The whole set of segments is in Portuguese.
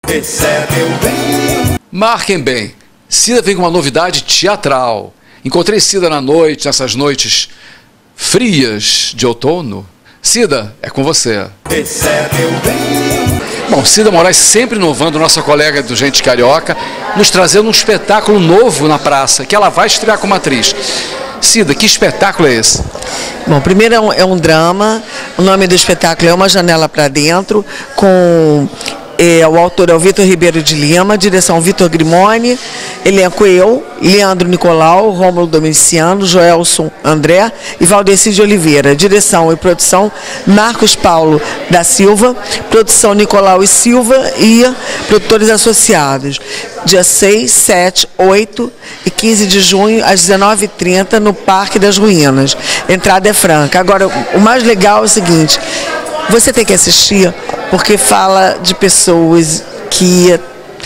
Recebe o bem. Marquem bem, Cida vem com uma novidade teatral. Encontrei Cida na noite, nessas noites frias de outono. Cida, é com você. Recebe o bem. Bom, Cida Moraes sempre inovando, nossa colega do Gente Carioca, nos trazendo um espetáculo novo na praça, que ela vai estrear como atriz. Cida, que espetáculo é esse? Bom, primeiro é um drama, o nome do espetáculo é Uma Janela para Dentro, com o autor é o Vitor Ribeiro de Lima, direção Vitor Grimoni, elenco eu, Leandro Nicolau, Rômulo Domiciano, Joelson André e Valdeci de Oliveira. Direção e produção Marcos Paulo da Silva, produção Nicolau e Silva e produtores associados. Dia 6, 7, 8 e 15 de junho, às 19h30, no Parque das Ruínas. Entrada é franca. Agora, o mais legal é o seguinte: você tem que assistir, porque fala de pessoas que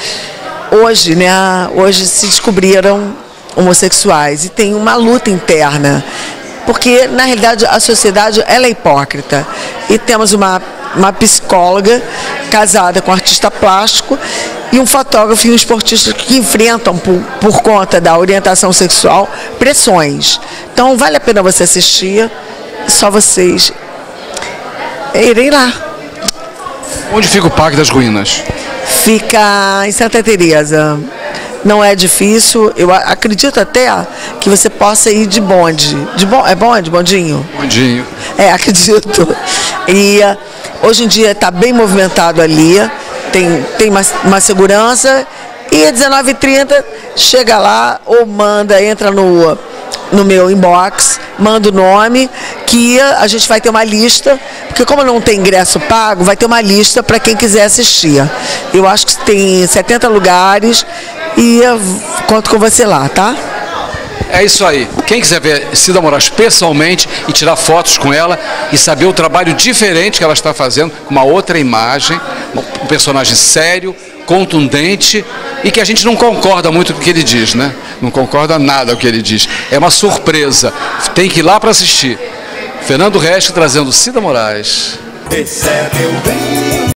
hoje se descobriram homossexuais e tem uma luta interna, porque na realidade a sociedade ela é hipócrita. E temos uma psicóloga casada com um artista plástico e um fotógrafo e um esportista que enfrentam por conta da orientação sexual pressões. Então vale a pena você assistir, só vocês irem lá. Onde fica o Parque das Ruínas? Fica em Santa Teresa. Não é difícil, eu acredito até que você possa ir de bonde. É bonde? Bondinho? Bondinho. É, acredito. E hoje em dia está bem movimentado ali, tem uma segurança, e às 19h30 chega lá ou entra no meu inbox, manda o nome, que a gente vai ter uma lista, porque como não tem ingresso pago, vai ter uma lista para quem quiser assistir. Eu acho que tem 70 lugares e eu conto com você lá, tá? É isso aí. Quem quiser ver Cida Moraes pessoalmente e tirar fotos com ela e saber o trabalho diferente que ela está fazendo, com uma outra imagem, um personagem sério, contundente e que a gente não concorda muito com o que ele diz, né? Não concorda nada com o que ele diz. É uma surpresa. Tem que ir lá para assistir. Fernando Reschi trazendo Cida Moraes. Recebe o bem.